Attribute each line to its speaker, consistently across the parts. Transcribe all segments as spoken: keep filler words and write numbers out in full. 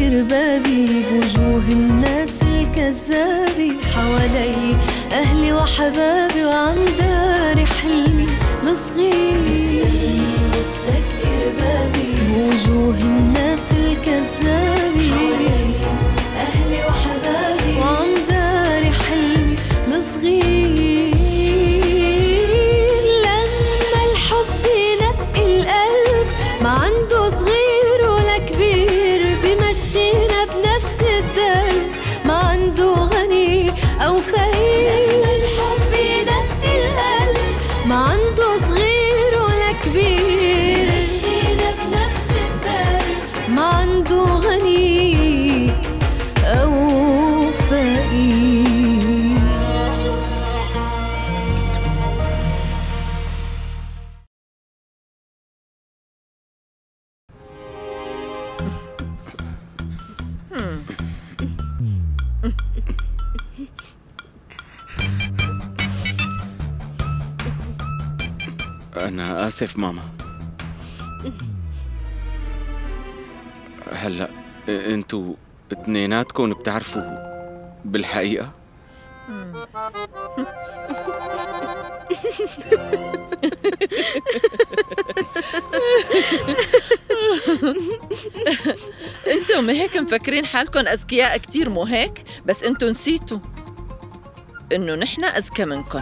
Speaker 1: مسكر بابي بوجوه الناس الكذابة، حوالي أهلي وحبابي وعم داري حلمي الصغير. مسكر بابي بوجوه الناس الكذابة، حوالي أهلي وحبابي وعم داري حلمي الصغير. لما الحب ينقي القلب ما عنده صغير ولا كبير، بمشينا بنفس الدرب ما عنده غني أو فقير. لما الحب ينقي القلب ما عنده صغير ولا كبير، بمشينا بنفس الدرب ما عنده غني أو فقير.
Speaker 2: أنا آسف ماما. هلأ انتوا اتنيناتكم بتعرفوا بالحقيقة؟
Speaker 3: انتوا ما هيك مفكرين حالكم أذكياء كتير، مو هيك؟ بس انتوا نسيتوا إنه نحن أذكى منكم.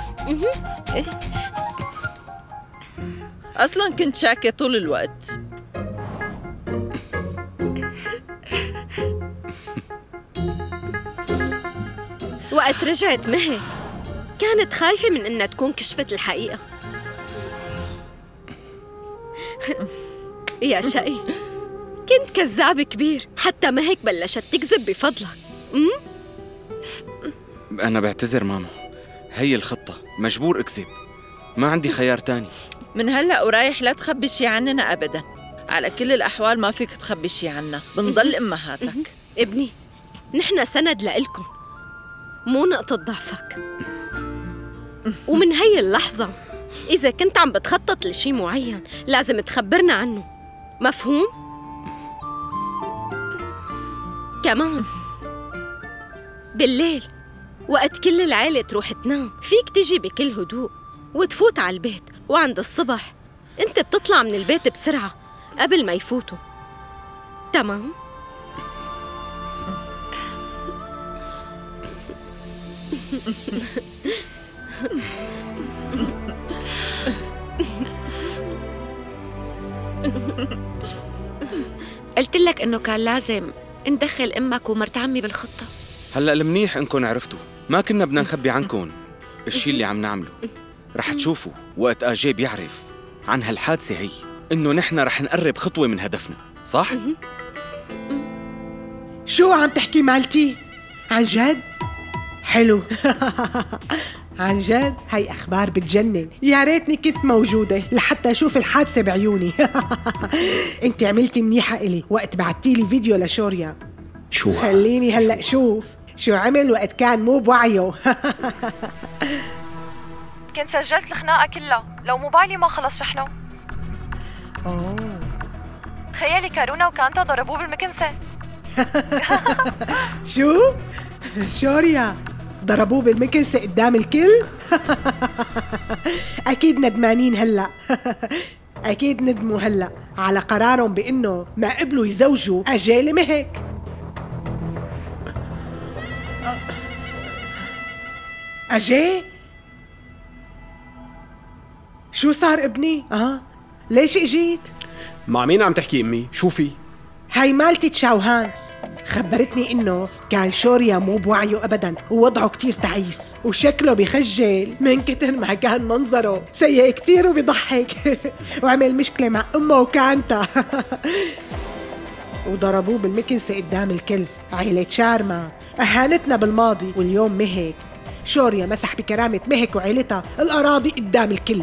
Speaker 3: أصلاً كنت شاكة طول الوقت.
Speaker 4: وقت رجعت مهي كانت خايفة من إنها تكون كشفت الحقيقة. يا شقي كنت كذاب كبير، حتى مهيك بلشت تكذب بفضلك.
Speaker 2: أنا بعتذر ماما، هي الخطة، مجبور أكذب، ما عندي خيار تاني.
Speaker 3: من هلأ ورايح لا تخبي شي عننا أبداً. على كل الأحوال ما فيك تخبي شي عنا، بنضل أمهاتك.
Speaker 4: ابني نحن سند لإلكم، مو نقطة ضعفك. ومن هي اللحظة إذا كنت عم بتخطط لشي معين لازم تخبرنا عنه، مفهوم؟ كمان بالليل وقت كل العيلة تروح تنام فيك تجي بكل هدوء وتفوت على البيت، وعند الصبح انت بتطلع من البيت بسرعة قبل ما يفوتوا. تمام؟
Speaker 5: قلت لك انه كان لازم ندخل امك ومرت عمي بالخطة.
Speaker 2: هلأ المنيح انكم عرفتوا، ما كنا بدنا نخبي عنكم الشي اللي عم نعمله. رح تشوفوا وقت آجي بيعرف عن هالحادثة هي إنه نحن رح نقرب خطوة من هدفنا، صح؟
Speaker 6: شو عم تحكي مالتي؟ عن جد؟ حلو. عن جد هاي أخبار بتجنن، يا ريتني كنت موجودة لحتى أشوف الحادثة بعيوني. أنت عملتي منيحة إلي وقت بعتيلي فيديو لشوريا.
Speaker 2: شو؟
Speaker 6: خليني هلأ شوف شو عمل وقت كان مو بوعيه.
Speaker 7: كنت سجلت الخناقة كلها، لو موبايلي ما خلص شحنه.
Speaker 6: أوه.
Speaker 7: تخيلي كارونا وكانتا ضربوه بالمكنسة.
Speaker 6: شو؟ شوريا ضربوه بالمكنسة قدام الكل؟ أكيد ندمانين هلأ. أكيد ندموا هلأ على قرارهم بإنه ما قبلوا يزوجوا أجيل مهك. أجي؟ شو صار ابني؟ أه؟ ليش اجيت؟
Speaker 8: مع مين عم تحكي امي؟ شو في؟
Speaker 6: هاي مالتي تشاوهان خبرتني انه كان شوريا مو بوعيه ابدا ووضعه كتير تعيس وشكله بخجل من كتر ما كان منظره سيء كتير وبيضحك. وعمل مشكلة مع امه وكانتا. وضربوه بالمكنسة قدام الكل. عيلة شارما اهانتنا بالماضي، واليوم مهك شوريا مسح بكرامة مهك وعيلتها الأراضي قدام الكل.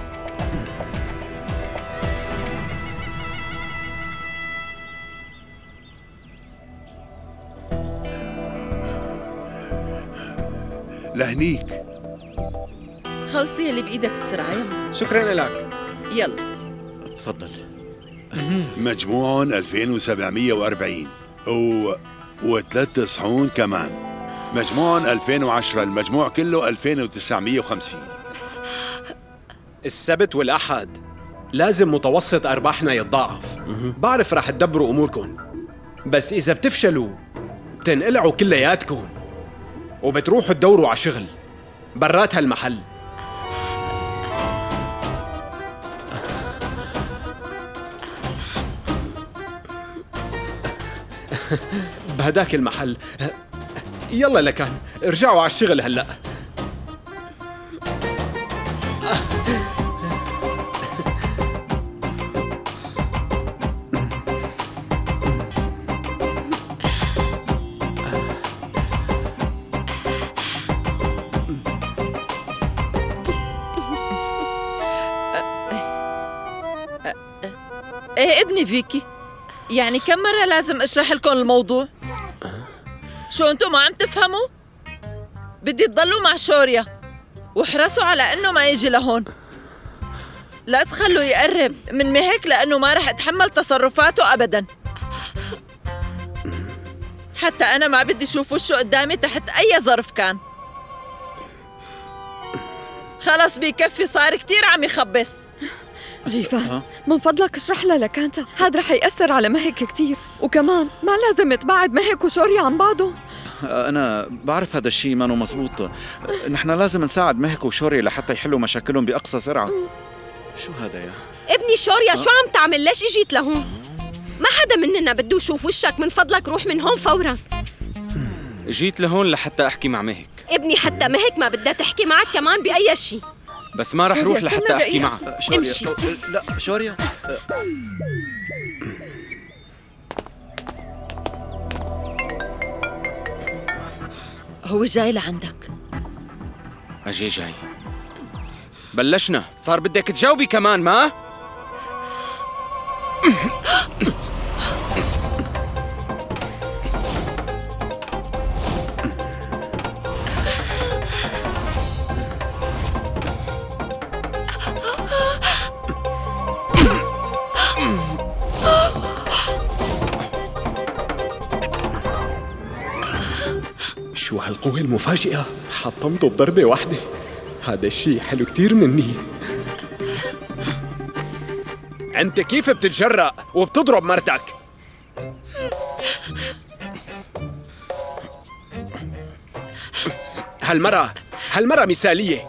Speaker 9: لهنيك.
Speaker 3: خلصي اللي بإيدك بسرعة. يلا.
Speaker 8: شكرا لك.
Speaker 3: يلا
Speaker 2: تفضل.
Speaker 9: مجموعهم ألفين وسبعمية وأربعين. و... وثلاث صحون كمان. مجموعهم ألفين وعشرة، المجموع كله ألفين وتسعمية وخمسين.
Speaker 8: السبت والأحد لازم متوسط أرباحنا يتضاعف. بعرف رح تدبروا أموركم، بس إذا بتفشلوا بتنقلعوا كلياتكم وبتروحوا تدوروا على شغل برات هالمحل. بهداك المحل. يلا لكان ارجعوا على الشغل هلأ.
Speaker 3: ايه ابني فيكي، يعني كم مرة لازم اشرح لكم الموضوع؟ شو انتم ما عم تفهموا؟ بدي تضلوا مع شوريا واحرصوا على انه ما يجي لهون. لا تخلوا يقرب من مهك لانه ما رح اتحمل تصرفاته ابدا. حتى انا ما بدي اشوف وشه قدامي تحت اي ظرف كان. خلص بيكفي، صار كتير عم يخبص.
Speaker 10: جيفان من فضلك اشرح لها لكانتا، هذا رح يأثر على مهك كتير، وكمان ما لازم تبعد مهك وشوريا عن بعضهم.
Speaker 11: أنا بعرف هذا الشيء ما مزبوط. نحن لازم نساعد مهك وشوريا لحتى يحلوا مشاكلهم بأقصى سرعة. شو هذا يا
Speaker 4: ابني شوريا؟ شو عم تعمل؟ ليش اجيت لهون؟ ما حدا مننا بده يشوف وشك، من فضلك روح من هون فورا.
Speaker 2: جيت لهون لحتى أحكي مع مهك.
Speaker 4: ابني حتى مهك ما بدها تحكي معك كمان بأي شيء.
Speaker 2: بس ما رح روح لحتى أحكي معها.
Speaker 4: امشي.
Speaker 11: لا شوريا.
Speaker 3: هو جاي لعندك.
Speaker 2: أجي جاي. بلشنا، صار بدك تجاوبي كمان ما؟
Speaker 8: شو هالقوة المفاجئة؟ حطمته بضربة واحدة. هذا الشيء حلو كتير مني. انت كيف بتتجرأ وبتضرب مرتك؟ هالمرة هالمرة مثالية.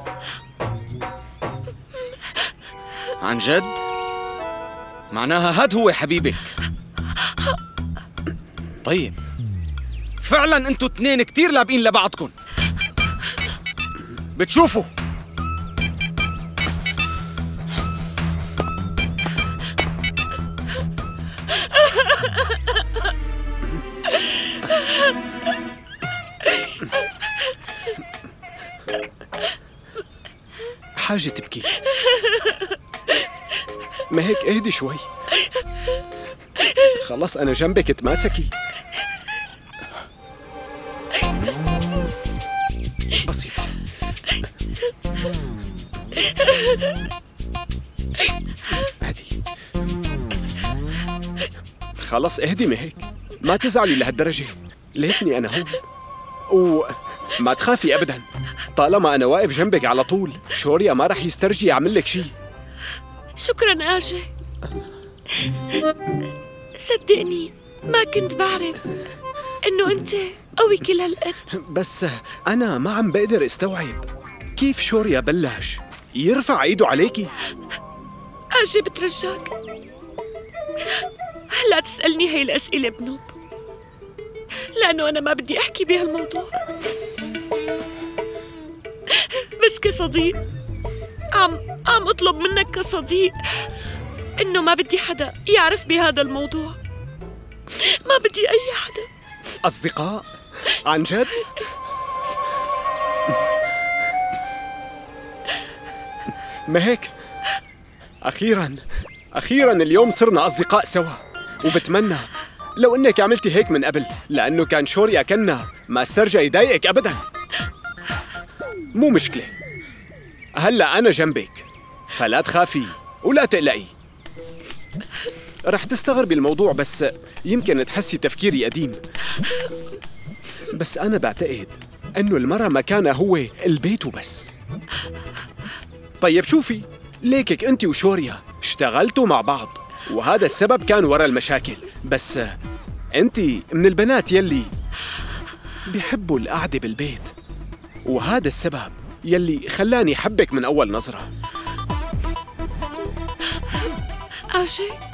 Speaker 2: عن جد؟ معناها هاد هو حبيبك. طيب فعلا انتوا اثنين كتير لابقين لبعضكم. بتشوفوا
Speaker 8: حاجة تبكي. ما هيك اهدي شوي. خلص أنا جنبك، تماسكي. بسيطة. اهدي. خلص اهدي مهيك، ما تزعلي لهالدرجة. ليتني أنا هون وما تخافي أبداً. طالما أنا واقف جنبك على طول، شوريا ما رح يسترجي يعمل لك شيء.
Speaker 12: شكراً آجي. صدقني ما كنت بعرف إنه أنت قوي كل هالقد.
Speaker 8: بس أنا ما عم بقدر استوعب كيف شوريا بلش يرفع ايده عليكي.
Speaker 12: آجي بترجاك لا تسألني هاي الأسئلة بنوب، لأنه أنا ما بدي أحكي بهالموضوع. بس كصديق عم عم أطلب منك كصديق إنه ما بدي حدا يعرف بهذا الموضوع. ما بدي أي حدا.
Speaker 8: أصدقاء؟ عن جد؟ ما هيك أخيراً أخيراً اليوم صرنا أصدقاء سوا. وبتمنى لو إنك عملتي هيك من قبل، لأنه كان شوريا كنا ما استرجع يضايقك أبداً. مو مشكلة، هلأ أنا جنبك، فلا تخافي ولا تقلقي. رح تستغربي الموضوع، بس يمكن تحسي تفكيري قديم، بس أنا بعتقد إنه المرأة مكانها هو البيت وبس. طيب شوفي، ليكك أنت وشوريا اشتغلتوا مع بعض، وهذا السبب كان ورا المشاكل، بس أنت من البنات يلي بيحبوا القعدة بالبيت، وهذا السبب يلي خلاني حبك من أول نظرة.
Speaker 12: آجي